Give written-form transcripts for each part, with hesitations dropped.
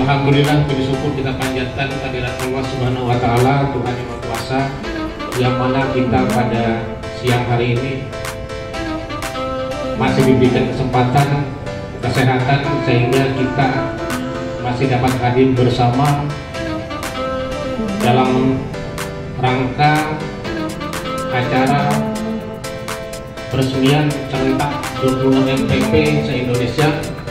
Alhamdulillah, puji syukur kita panjatkan kehadirat Allah Subhanahu wa Ta'ala, Tuhan yang Maha Kuasa, yang mana kita pada siang hari ini masih diberikan kesempatan kesehatan sehingga kita masih dapat hadir bersama dalam rangka acara peresmian serentak 26 MPP se-Indonesia,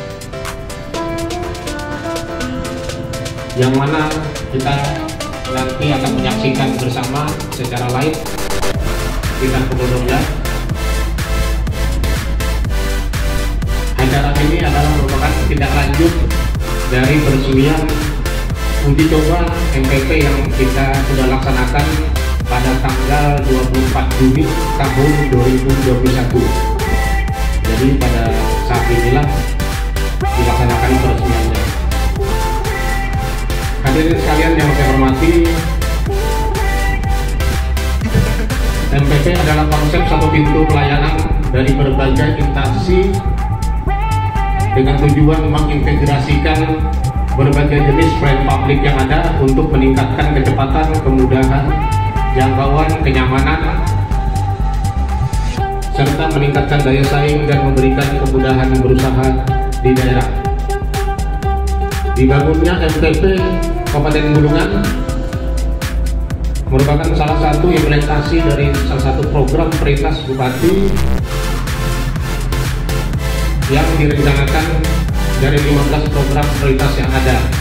yang mana kita nanti akan menyaksikan bersama secara live. Kita sebelumnya acara ini adalah merupakan tindak lanjut dari peresmian uji coba MPP yang kita sudah laksanakan pada tanggal 24 Juni tahun 2021. Jadi pada saat inilah dilaksanakan peresmiannya. Hadirin sekalian yang saya hormati, MPP adalah konsep satu pintu pelayanan dari berbagai instansi dengan tujuan mengintegrasikan berbagai jenis pelayanan publik yang ada untuk meningkatkan kecepatan, kemudahan, jangkauan, kenyamanan, serta meningkatkan daya saing dan memberikan kemudahan berusaha di daerah. Dibangunnya MPP Kabupaten Bulungan merupakan salah satu implementasi dari salah satu program prioritas Bupati yang direncanakan dari 15 program prioritas yang ada.